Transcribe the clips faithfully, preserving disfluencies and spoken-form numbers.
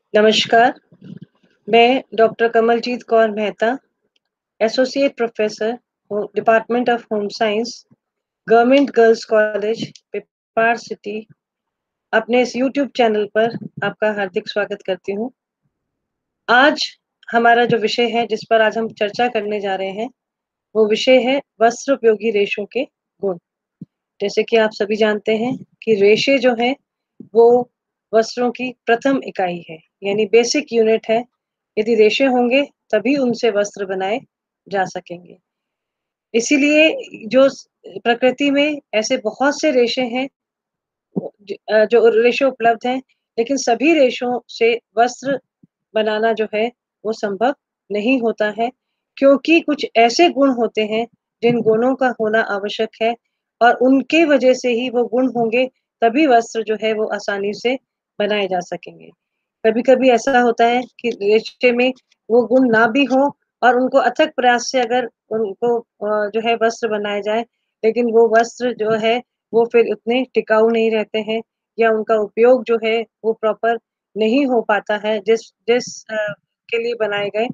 नमस्कार, मैं doctor Kamaljeet Kaur Mehta, associate professor हो department of home science, government girls college, Pipar city, अपने इस यूट्यूब चैनल पर आपका हार्दिक स्वागत करती हूँ। आज हमारा जो विषय है, जिस पर आज हम चर्चा करने जा रहे हैं, वो विषय है वस्त्र उपयोगी रेशों के गुण। जैसे कि आप सभी जानते हैं कि रेशे जो हैं, वो वस्त्रों की प्रथम इकाई है, यानी बेसिक यूनिट है। यदि रेशे होंगे, तभी उनसे वस्त्र बनाए जा सकेंगे। इसीलिए जो स प्रकृति में ऐसे बहुत से रेशे हैं ज अ, जो रेशे उपलब्ध हैं, लेकिन सभी रेशों से वस्त्र बनाना जो है, वो संभव नहीं होता है, क्योंकि कुछ ऐसे गुण होते हैं, जिन गुणों का होना आवश्यक है और उनके वजह से ही वो गुण होंगे, तभी वस्त्र जो है, वो आसानी से बनाए जा सकेंगे। कभी-कभी ऐसा होता है कि रेशे में वो गुण ना भी हों और उनको अथक प्रयास से अगर उनको अ, जो है वस्त्र बनाए जाएँ, लेकिन वो वस्त्र जो है, वो फिर उतने टिकाऊ नहीं रहते हैं या उनका उपयोग जो है, वो प्रॉपर नहीं हो पाता है, जिस जिस अ, के लिए बनाए गए।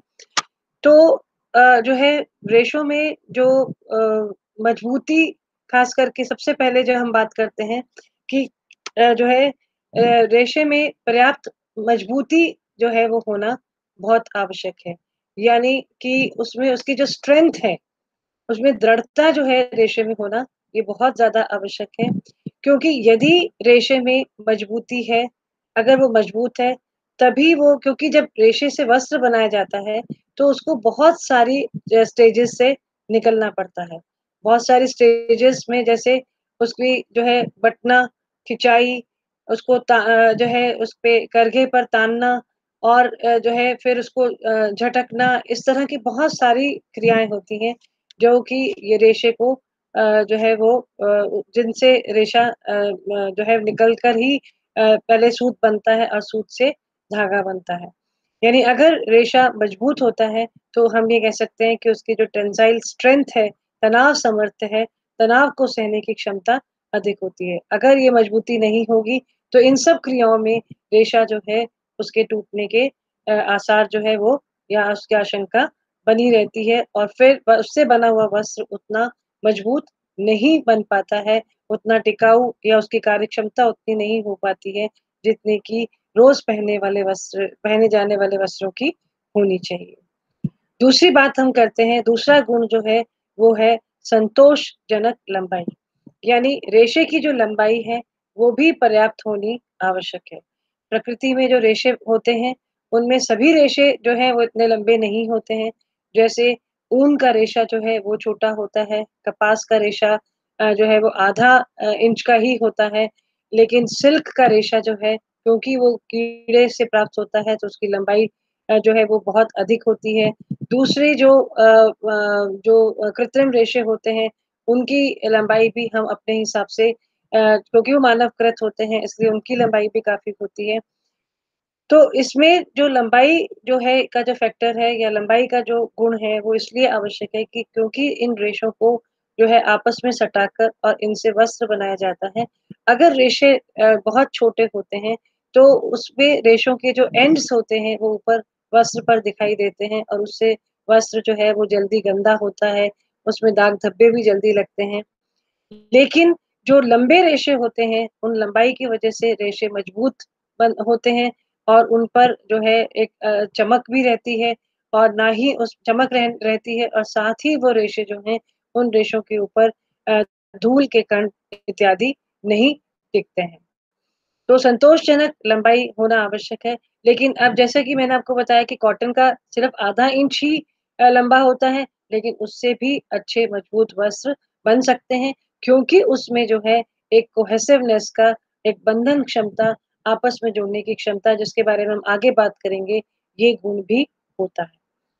तो अ, जो है रेशों में जो अ, मजबूती ख़ास करके सबसे पहले जो हम बात करते हैं कि अ, जो है अ, रेशे में पर्याप्त मजबूती जो है वो होना बहुत आवश्यक है। यानी कि उसमें उसकी जो स्ट्रेंथ है, उसमें दृढ़ता जो है रेशे में होना, ये बहुत ज़्यादा आवश्यक है। क्योंकि यदि रेशे में मजबूती है, अगर वो मजबूत है, तभी वो क्योंकि जब रेशे से वस्त्र बनाया जाता है, तो उसको बहुत सारी अ, स्टेजेस से निकलना पड़ता है। बहुत सारी स्टेजेस में जैसे उसकी जो है बटना, खिंचाई, उसको ता अ, जो है उसपे करघे पर तानना और अ, जो है फिर उसको अ, झटकना, इस तरह की बहुत सारी क्रियाएँ होती हैं, जो कि ये रेशे को अ, जो है वो अ, जिनसे रेशा अ, म जो है निकल कर ही अ, पहले सूत बनता है और सूत से धागा बनता है। यानी अगर रेशा मजबूत होता है, तो हम ये कह सकते हैं कि उसकी जो टेंसाइल स्ट्रेंथ है, तनाव सामर्थ्य है, तनाव को सहने की क्षमता अधिक होती है। अगर ये मजबूती नहीं होगी, तो इन सब क्रियाओं में रेशा जो है, उसके टूटने के अ, आसार जो है वो या उसकी आशंका बनी रहती है और फिर व उससे बना हुआ वस्त्र उतना मजबूत नहीं बन पाता है, उतना टिकाऊ या उसकी कार्यक्षमता उतनी नहीं हो पाती है, जितनी कि रोज़ पहनने वाले वस्त्र पहने जाने वाले वस्त्रों की होनी चाहिए। दूसरी बात हम करते हैं, दूसरा गुण जो है, वो है संतोषजनक लंबाई। यानी रेशे की जो लंबाई है, वो भी पर्याप्त होनी आवश्यक है। प्रकृति में जो रेशे होते हैं, उनमें सभी रेशे जो हैं, वो इतने लंबे नहीं होते हैं। जैसे ऊन का रेशा जो है, वो छोटा होता है, कपास का रेशा अ, जो है वो आधा अ, इंच का ही होता है, लेकिन सिल्क का रेशा जो है, क्योंकि वो कीड़े से प्राप्त होता है, तो उसकी लंबाई अ, जो है वो बहुत अधिक होती है। दूसरे जो अ अ, जो अ, कृत्रिम रेशे होते हैं, उनकी लंबाई भी हम अपने हिसाब से अ, क्योंकि वो मानवकृत होते हैं, इसलिए उनकी लंबाई भी काफ़ी होती है। तो इसमें जो लंबाई जो है का जो फैक्टर है या लंबाई का जो गुण है, वो इसलिए आवश्यक है कि क्योंकि इन रेशों को जो है आपस में सटाकर और इनसे वस्त्र बनाया जाता है। अगर रेशे अ, बहुत छोटे होते हैं, तो उसमें रेशों के जो एंड्स होते हैं, वो ऊपर वस्त्र पर दिखाई देते हैं और उससे वस्त्र जो है वो जल्दी गंदा होता है, उसमें दाग धब्बे भी जल्दी लगते हैं। लेकिन जो लंबे रेशे होते हैं, उन लंबाई की वजह से रेशे मजबूत बन होते हैं और उन पर जो है एक अ, चमक भी रहती है और ना ही उस चमक रह रहती है और साथ ही वो रेशे जो हैं, उन रेशों के ऊपर अ, धूल के कण इत्यादि नहीं टिकते हैं। तो संतोषजनक लंबाई होना आवश्यक है, लेकिन अब जैसा कि मैंने आपको बताया कि कॉटन का सिर्फ़ आधा इंच ही अ, लंबा होता है, लेकिन उससे भी अच्छे मजबूत वस्त्र बन सकते हैं, क्योंकि उसमें जो है एक कोहेसिवनेस का, एक बंधन क्षमता, आपस में जुड़ने की क्षमता जिसके बारे में हम आगे बात करेंगे, ये गुण भी होता है।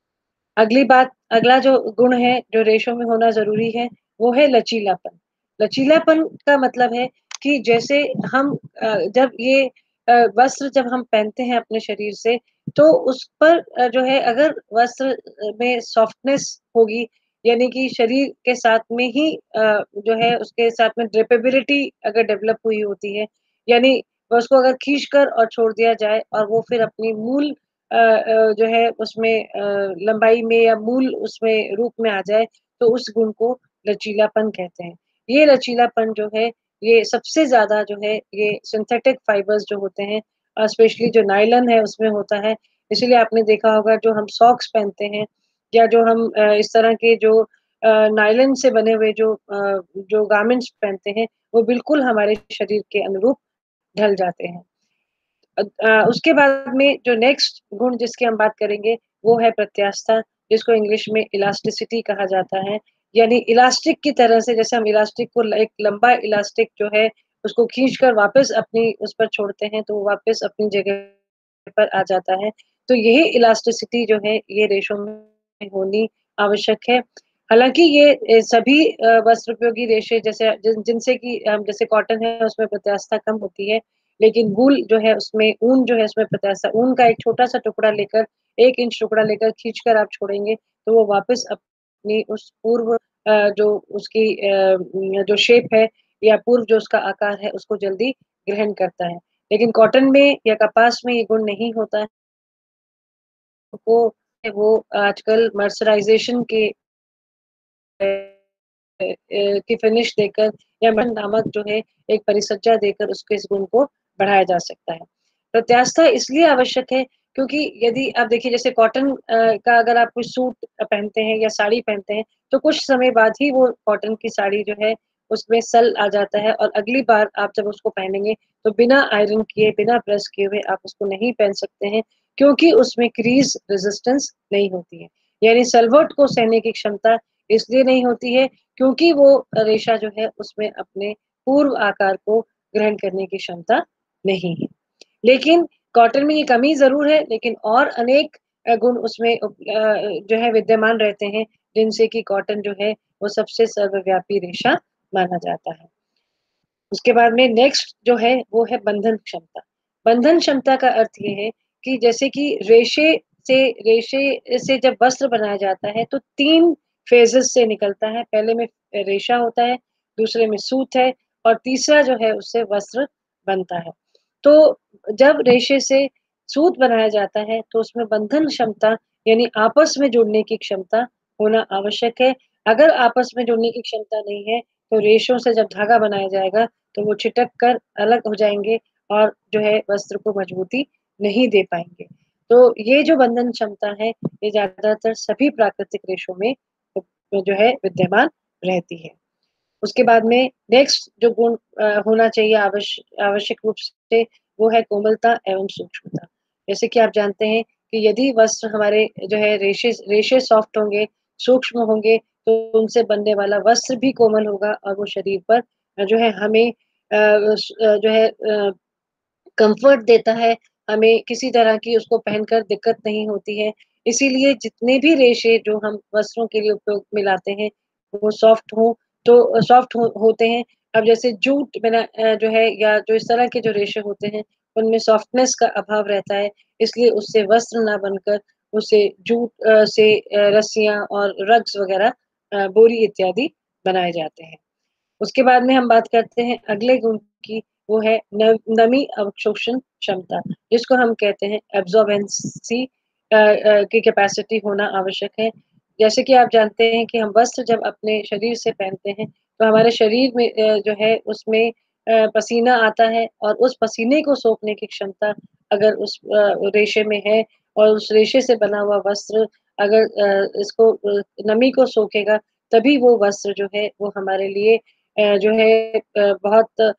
अगली बात अगला जो गुण है, जो रेशों में होना ज़रूरी है, वो है लचीलापन। लचीलापन का मतलब है कि जैसे हम अ, जब ये अ, वस्त्र जब हम पहनते हैं अपने शरीर से, तो उस पर अ, जो है अगर वस्त्र अ, में सॉफ्टनेस होगी, यानी कि शरीर के साथ में ही अ, जो है उसके साथ में ड्रेपेबिलिटी अगर डेवलप हुई होती है, यानी उसको अगर खींच कर और छोड़ दिया जाए और वो फिर अपनी मूल अ अ, जो है उसमें अ, लंबाई में या मूल उसमें रूप में आ जाए, तो उस गुण को लचीलापन कहते हैं। ये लचीलापन जो है, ये सबसे ज़्यादा जो है, ये सिंथेटिक फाइबर्स जो होते हैं अ, स्पेशली जो नायलॉन है उसमें होता है। इसीलिए आपने देखा होगा जो हम सॉक्स पहनते हैं या जो हम अ, इस तरह के जो अ, नायलॉन से बने हुए जो अ, जो गारमेंट्स पहनते हैं, वो बिल्कुल हमारे शरीर के अनुरूप ढल जाते हैं। अ अ, उसके बाद में जो नेक्स्ट गुण जिसकी हम बात करेंगे, वो है प्रत्यास्थता, जिसको इंग्लिश में इलास्टिसिटी कहा जाता है। यानी इलास्टिक की तरह से जैसे हम इलास्टिक को ल एक लंबा इलास्टिक जो है, उसको खींच कर वापस अपनी उस पर छोड़ते हैं, तो वो वापस अपनी जगह पर आ जाता है। तो यही इलास्टिसिटी जो है, ये रेशों में होनी आवश्यक है। हालाँकि ये ए, सभी अ, वस्त्रोपयोगी रेशे जैसे जिन जिनसे कि अ, जैसे कॉटन है, उसमें प्रत्यास्थता कम होती है। लेकिन वूल जो है उसमें ऊन जो है उसमें प्रत्यास्थता ऊन का एक छोटा-सा टुकड़ा लेकर एक इंच टुकड़ा लेकर खींच कर आप छोड़ेंगे, तो वो वापस अपनी उस पूर्व अ, जो उसकी अ, उम, जो शेप है या पूर्व जो उसका आकार है, उसको जल्दी ग्रहण करता है। लेकिन कॉटन में या कपास में ये गुण नहीं होता है। वो वो आजकल मर्सराइज़ेशन के अ अ, की फिनिश देकर या मन नामक जो है एक परिसज्जा देकर उसके इस गुण को बढ़ाया जा सकता है। प्रत्यास्थता इसलिए आवश्यक है क्योंकि यदि आप देखिए जैसे कॉटन अ, का अगर आप कोई सूट पहनते हैं या साड़ी पहनते हैं, तो कुछ समय बाद ही वो कॉटन की साड़ी जो है उसमें सल आ जाता है और अगली बार आप जब उसको पहनेंगे, तो बिना आयरन किए, बिना प्रेस किए हुए आप उसको नहीं पहन सकते हैं, क्योंकि उसमें क्रीज़ रेज़िस्टेंस नहीं होती है। यानी सलवट को सहने की क्षमता इसलिए नहीं होती है क्योंकि वो रेशा जो है उसमें अपने पूर्व आकार को ग्रहण करने की क्षमता नहीं है। लेकिन कॉटन में ये कमी ज़रूर है लेकिन और अनेक अ, गुण उसमें उप अ, जो है विद्यमान रहते हैं, जिनसे कि कॉटन जो है वो सबसे सर्वव्यापी रेशा माना जाता है। उसके बाद में नेक्स्ट जो है वो है बंधन क्षमता। बंधन क्षमता का अर्थ ये है कि जैसे कि रेशे से रेशे से जब वस्त्र बनाया जाता है तो तीन फेजेस से निकलता है। पहले में रेशा होता है, दूसरे में सूत है और तीसरा जो है उससे वस्त्र बनता है। तो जब रेशे से सूत बनाया जाता है तो उसमें बंधन क्षमता यानी आपस में जुड़ने की क्षमता होना आवश्यक है। अगर आपस में जुड़ने की क्षमता नहीं है तो रेशों से जब धागा बनाया जाएगा तो वो छिटक कर अलग हो जाएँगे और जो है वस्त्र को मजबूती नहीं दे पाएँगे। तो ये जो बंधन क्षमता है, ये ज़्यादातर सभी प्राकृतिक रेशों में उप जो है विद्यमान रहती है। उसके बाद में नेक्स्ट जो गुण अ, होना चाहिए आवश्य आवश्यक रूप से वो है कोमलता एवं सूक्ष्मता। जैसे कि आप जानते हैं कि यदि वस्त्र हमारे जो है रेशे रेशे सॉफ्ट होंगे, सूक्ष्म होंगे, तो उनसे बनने वाला वस्त्र भी कोमल होगा और वो शरीर पर अ, जो है हमें अ, स अ, जो है अ, कम्फर्ट देता है, हमें किसी तरह की उसको पहनकर दिक्कत नहीं होती है। इसीलिए जितने भी रेशे जो हम वस्त्रों के लिए उपयोग में लाते हैं, वो सॉफ्ट हों तो अ, सॉफ्ट हो होते हैं। अब जैसे जूट बना अ, जो है या जो इस तरह के जो रेशे होते हैं, उनमें सॉफ्टनेस का अभाव रहता है, इसलिए उससे वस्त्र ना बनकर उससे जूट अ, से अ, रस्सियाँ और रग्स वगैरह अ, बोरी इत्यादि बनाए जाते हैं। उसके बाद में हम बात करते हैं अगले गुण की, वो है न नमी अवशोषण क्षमता, जिसको हम कहते हैं एब्ज़ॉर्बेंसी अ अ, की कैपेसिटी होना आवश्यक है। जैसे कि आप जानते हैं कि हम वस्त्र जब अपने शरीर से पहनते हैं, तो हमारे शरीर में अ, जो है उसमें अ, पसीना आता है और उस पसीने को सोखने की क्षमता अगर उस अ, रेशे में है और उस रेशे से बना हुआ वस्त्र अगर अ, इसको अ, नमी को सोखेगा, तभी वो वस्त्र जो है वो हमारे लिए अ, जो है अ, बहुत अ,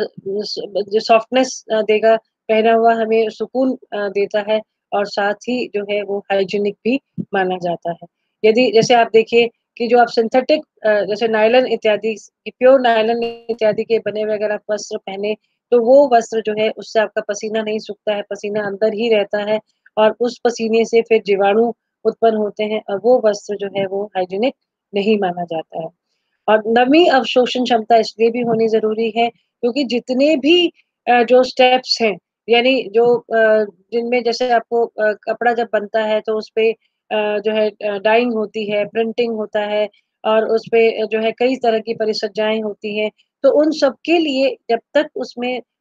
स जो सॉफ्टनेस अ, देगा, पहना हुआ हमें सुकून अ, देता है और साथ ही जो है वो हाइजीनिक भी माना जाता है। यदि जैसे आप देखिए कि जो आप सिंथेटिक अ, जैसे नायलॉन इत्यादि प्योर नायलॉन इत्यादि के बने हुए अगर आप वस्त्र पहने, तो वो वस्त्र जो है उससे आपका पसीना नहीं सूखता है, पसीना अंदर ही रहता है और उस पसीने से फिर जीवाणु उत्पन्न होते हैं और वो वस्त्र जो है वो हाइजीनिक नहीं माना जाता है। और नमी अवशोषण क्षमता इसलिए भी होनी ज़रूरी है क्योंकि जितने भी अ, जो स्टेप्स हैं यानी जो अ, जिनमें जैसे आपको अ, कपड़ा जब बनता है तो उसपे अ, जो है अ, डाइंग होती है, प्रिंटिंग होता है और उसपे जो है कई तरह की परिसज्जाएँ होती हैं। तो उन सब के लिए जब तक उसमें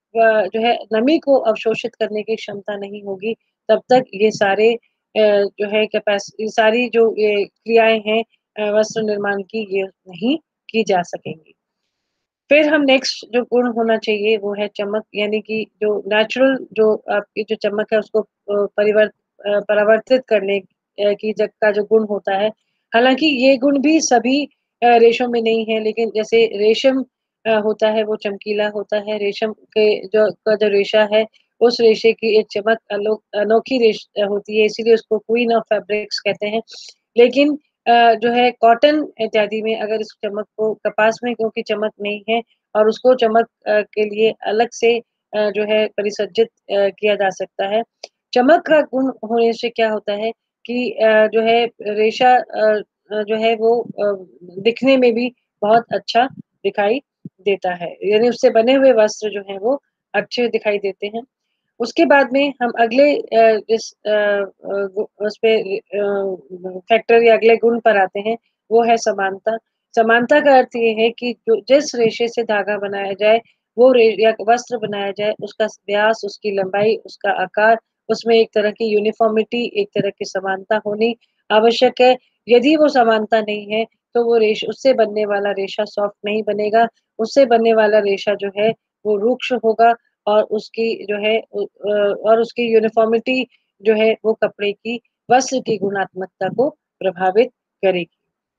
अ, जो है नमी को अवशोषित करने की क्षमता नहीं होगी, तब तक ये सारे अ, जो है कैपेस ये सारी जो ये क्रियाएँ हैं अ, वस्त्र निर्माण की ये नहीं की जा सकेंगी। फिर हम नेक्स्ट जो गुण होना चाहिए वो है चमक यानी कि जो नेचुरल जो आपकी जो चमक है उसको अ, परिवर्त अ, परावर्तित करने अ, की जग का जो गुण होता है। हालाँकि ये गुण भी सभी अ, रेशों में नहीं है लेकिन जैसे रेशम अ, होता है वो चमकीला होता है, रेशम के जो का जो रेशा है उस रेशे की एक चमक अलो अनोखी रेश अ, होती है इसीलिए उसको क्वीन ऑफ फैब्रिक्स कहते हैं। लेकिन अ, जो है कॉटन इत्यादि में अगर इस चमक को कपास में क्योंकि चमक नहीं है और उसको चमक अ, के लिए अलग से अ, जो है परिसज्जित अ, किया जा सकता है। चमक का गुण होने से क्या होता है कि अ, जो है रेशा अ अ, जो है वो अ, दिखने में भी बहुत अच्छा दिखाई देता है। यानी उससे बने हुए वस्त्र जो हैं वो अच्छे दिखाई देते हैं। उसके बाद में हम अगले अ, इस अ अ, गु उसपे अ, फैक्टर या अगले गुण पर आते हैं, वो है समानता। समानता का अर्थ ये है कि जो जिस रेशे से धागा बनाया जाए, वो रे या वस्त्र बनाया जाए, उसका स व्यास, उसकी लंबाई, उसका आकार, उसमें एक तरह की यूनिफ़ॉर्मिटी, एक तरह की समानता होनी आवश्यक है। यदि वो समानता नहीं है, तो वो रेश उससे बनने वाला रेशा सॉफ्ट नहीं बनेगा, उससे बनने वाला रेशा जो है, वो रूक्ष होगा और उसकी जो है उ अ, और उसकी यूनिफ़ॉर्मिटी जो है वो कपड़े की वस्त्र की गुणात्मकता को प्रभावित करेगी।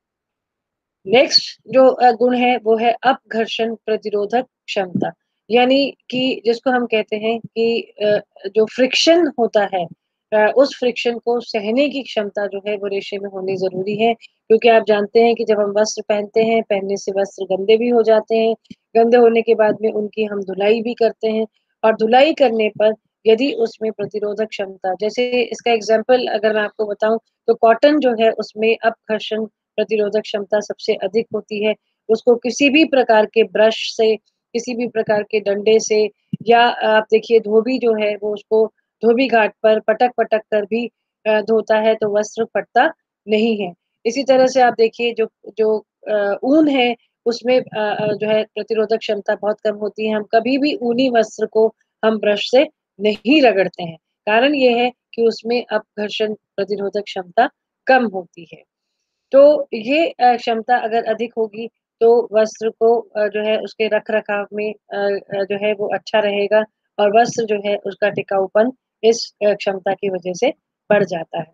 नेक्स्ट जो अ, गुण है वो है अपघर्षण प्रतिरोधक क्षमता। यानी कि जिसको हम कहते हैं कि अ, जो फ्रिक्शन होता है अ, उस फ्रिक्शन को सहने की क्षमता जो है वो रेशे में होनी ज़रूरी है। क्योंकि आप जानते हैं कि जब हम वस्त्र पहनते हैं, पहनने से वस्त्र गंदे भी हो जाते हैं। गंदे होने के बाद में उनकी हम धुलाई भी करते हैं और धुलाई करने पर यदि उसमें प्रतिरोधक क्षमता जैसे इसका एग्ज़ाम्पल अगर मैं आपको बताऊँ तो कॉटन जो है उसमें अपघर्षण प्रतिरोधक क्षमता सबसे अधिक होती है। उसको किसी भी प्रकार के ब्रश से, किसी भी प्रकार के डंडे से या आप देखिए धोबी जो है वो उसको धोबी घाट पर पटक-पटक कर भी अ, धोता है तो वस्त्र फटता नहीं है। इसी तरह से आप देखिए जो जो अ, ऊन है उसमें अ अ, जो है प्रतिरोधक क्षमता बहुत कम होती है। हम कभी भी ऊनी वस्त्र को हम ब्रश से नहीं रगड़ते हैं। कारण ये है कि उसमें अपघर्षण प्रतिरोधक क्षमता कम होती है। तो ये अ, क्षमता अगर अधिक होगी तो वस्त्र को अ, जो है उसके रख-रखाव में अ अ, जो है वो अच्छा रहेगा और वस्त्र जो है उसका टिकाऊपन इस अ, क्षमता की वजह से बढ़ जाता है।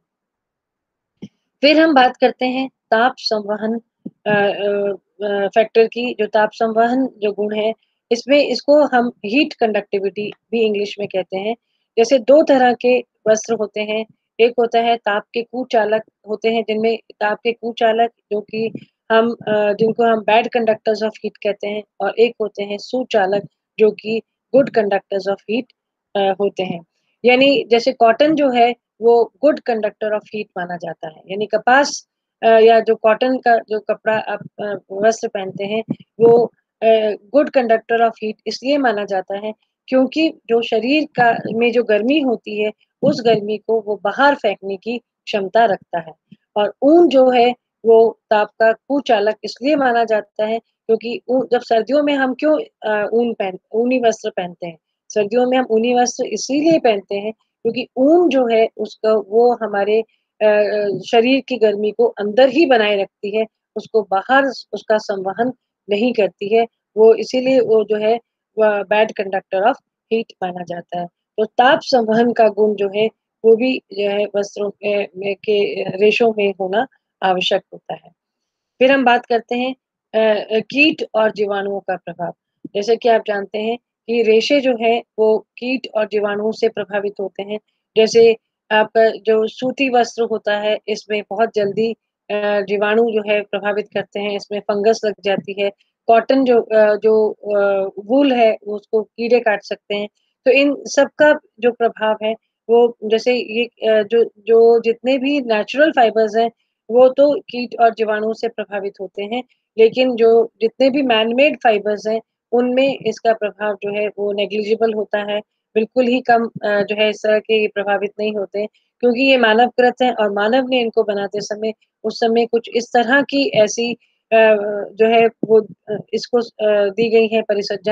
फिर हम बात करते हैं ताप संवहन अ अ अ, फैक्टर की जो ताप संवहन जो गुण है, इसमें इसको हम हीट कंडक्टिविटी भी इंग्लिश में कहते हैं। जैसे दो तरह के वस्त्र होते हैं, एक होता है ताप के कुचालक होते हैं जिनमें ताप के कुचालक जो कि हम अ, जिनको हम बैड कंडक्टर्स ऑफ हीट कहते हैं और एक होते हैं सुचालक जो कि गुड कंडक्टर्स ऑफ हीट अ, होते हैं। यानी जैसे कॉटन जो है वो गुड कंडक्टर ऑफ हीट माना जाता है। यानी कपास अ, या जो कॉटन का जो कपड़ा आप अ, वस्त्र पहनते हैं वो अ, गुड कंडक्टर ऑफ हीट इसलिए माना जाता है क्योंकि जो शरीर का में जो गर्मी होती है, उस गर्मी को वो बाहर फेंकने की क्षमता रखता है। और ऊन जो है वो ताप का कुचालक इसलिए माना जाता है क्योंकि ऊ जब सर्दियों में हम क्यों अ, ऊन पहन ऊनी वस्त्र पहनते हैं? सर्दियों में हम ऊनी वस्त्र इसीलिए पहनते हैं क्योंकि ऊन जो है उसका वो हमारे अ अ, शरीर की गर्मी को अंदर ही बनाए रखती है, उसको बाहर उसका संवहन नहीं करती है। वो इसीलिए वो जो है व बैड कंडक्टर ऑफ हीट माना जाता है। तो ताप संवहन का गुण जो है वो भी जो है वस्त्रों के में के रेशों में होना आवश्यक होता है। फिर हम बात करते हैं अ अ, कीट और जीवाणुओं का प्रभाव। जैसे कि आप जानते हैं कि रेशे जो हैं वो कीट और जीवाणुओं से प्रभावित होते हैं। जैसे आपका जो सूती वस्त्र होता है इसमें बहुत जल्दी अ, जीवाणु जो है प्रभावित करते हैं, इसमें फंगस लग जाती है। कॉटन जो अ, जो अ, वूल है उसको कीड़े काट सकते हैं। तो इन सब का जो प्रभाव है वो जैसे ये अ, जो जो जितने भी नेचुरल फाइबर्स हैं वो तो कीट और जीवाणुओं से प्रभावित होते हैं, लेकिन जो जितने भी मैन मेड फाइबर्स हैं, उनमें इसका प्रभाव जो है वो नेग्लिजिबल होता है। बिल्कुल ही कम अ, जो है इस तरह के ये प्रभावित नहीं होते हैं, क्योंकि ये मानवकृत हैं और मानव ने इनको बनाते समय उस समय कुछ इस तरह की ऐसी अ, जो है वो अ, इसको अ, दी गई हैं परिसज्जाएँ,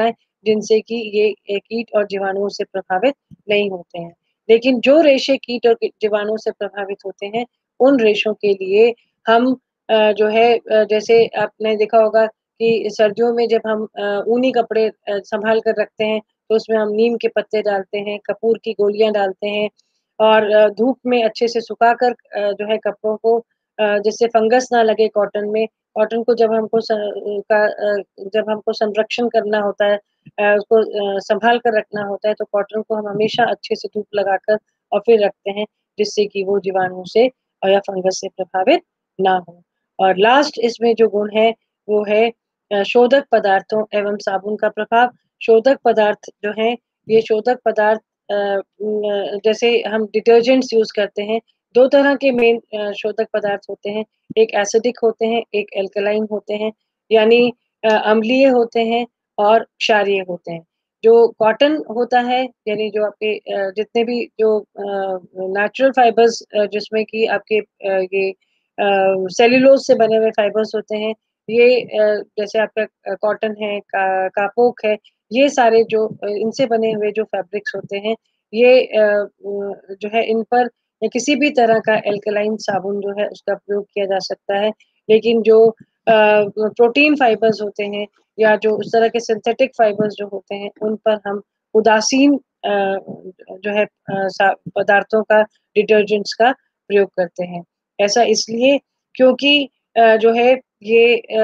जिनसे कि ये ये कीट और जीवाणुओं से प्रभावित नहीं होते हैं। लेकिन जो रेशे कीट और जीवाणुओं से प्रभावित होते हैं, उन रेशों के लिए हम अ, जो है अ, जैसे आपने देखा होगा कि सर्दियों में जब हम अ, ऊनी कपड़े अ, सँभाल कर रखते हैं, तो उसमें हम नीम के पत्ते डालते हैं, कपूर की गोलियाँ डालते हैं और अ, धूप में अच्छे से सुखाकर अ, जो है कपड़ों को अ, जिससे फंगस ना लगे कॉटन में, कॉटन को जब हमको स का अ, जब हमको संरक्षण करना होता है अ, उसको अ, सँभाल कर रखना होता है, तो कॉटन को हम हमेशा अच्छे से धूप लगाकर और फिर रखते हैं, जिससे कि वो जीवाणु से अ, या फंगस से प्रभावित ना हो। और लास्ट इसमें जो गुण है, वो है अ, शोधक पदार्थों एवं साबुन का प्रभाव। शोधक पदार्थ जो हैं, ये शोधक पदार्थ अ, न जैसे हम डिटर्जेंट्स यूज़ करते हैं, दो तरह के मेन अ, शोधक पदार्थ होते हैं, एक एसिडिक होते हैं, एक एल्कलाइन होते हैं, यानी अ, अम्लीय होते हैं और क्षारीय होते हैं। जो कॉटन होता है, यानी जो आपके अ, जितने भी जो अ, नेचुरल फाइबर्स अ, जिसमें कि आपके अ, ये अ, सेल्युलोज़ से बने हुए फाइबर्स होते हैं, ये अ, जैसे आपका अ, कॉटन है, का कापोक है, ये सारे जो अ, इनसे बने हुए जो फैब्रिक्स होते हैं, ये अ, अ, जो है इन पर किसी भी तरह का एल्कलाइन साबुन जो है उसका प्रयोग किया जा सकता है। लेकिन जो अ, प्रोटीन फाइबर्स होते हैं या जो उस तरह के सिंथेटिक फाइबर्स जो होते हैं, उन पर हम उदासीन अ, जो है अ, सा पदार्थों का डिटर्जेंट्स का प्रयोग करते हैं। ऐसा इसलिए क्योंकि अ, जो है ये अ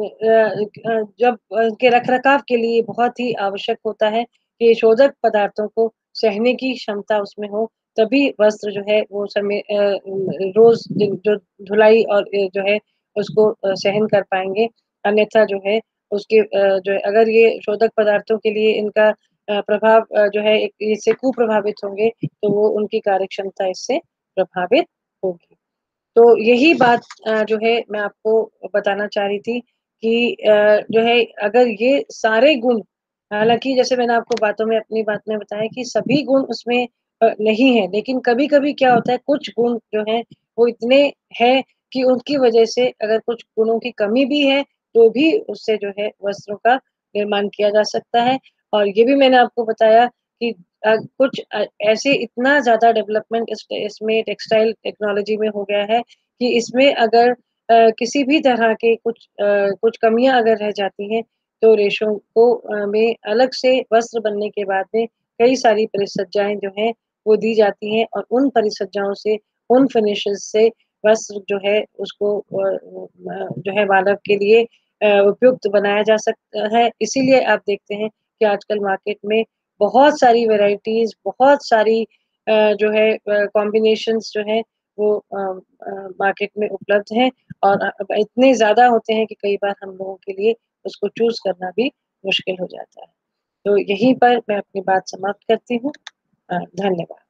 अ अ, जब इनके रख-रखाव के लिए बहुत ही आवश्यक होता है कि शोधक पदार्थों को सहने की क्षमता उसमें हो, तभी वस्त्र जो है वो समय अ, रोज़ दिन जो धुलाई और अ, जो है उसको अ, सहन कर पाएँगे। अन्यथा जो है उसके अ, जो है अगर ये शोधक पदार्थों के लिए इनका अ, प्रभाव अ, जो है एक इससे कुप्रभावित होंगे, तो वो उनकी कार्यक्षमता इससे प्रभावित होगी। तो यही बात अ, जो है मैं आपको बताना चाह रही थी कि अ, जो है अगर ये सारे गुण हालाँकि जैसे मैंने आपको बातों में अपनी बात में बताया कि सभी गुण उसमें अ, नहीं है, लेकिन कभी-कभी क्या होता है कुछ गुण जो हैं वो इतने हैं कि उनकी वजह से अगर कुछ गुणों की कमी भी है, तो भी उससे जो है वस्त्रों का निर्माण किया जा सकता है। और ये भी मैंने आपको बताया कि अ, कुछ अ, ऐसे इतना ज़्यादा डेवलपमेंट इस इसमें टेक्सटाइल टेक्नोलॉजी में हो गया है कि इसमें अगर अ, किसी भी तरह के कुछ अ, कुछ कमियाँ अगर रह जाती हैं, तो रेशों को अ, में अलग से वस्त्र बनने के बाद में कई सारी परिसज्जाएँ जो हैं, वो दी जाती हैं और उन परिसज्जाओं से, उन फिनिशेस से वस्त्र जो है उसको अ अ, जो है मानव के लिए अ, उपयुक्त बनाया जा सकता है। इसीलिए आप देखते हैं कि आजकल मार्केट में बहुत सारी वैराइटीज़, बहुत सारी अ, जो है अ, कॉम्बिनेशंस जो हैं वो अ अ, मार्केट में उपलब्ध हैं और अ, इतने ज़्यादा होते हैं कि कई बार हम लोगों के लिए उसको चूज़ करना भी मुश्किल हो जाता है। तो यहीं पर मैं अपनी बात समाप्त करती हूँ। अ, धन्यवाद।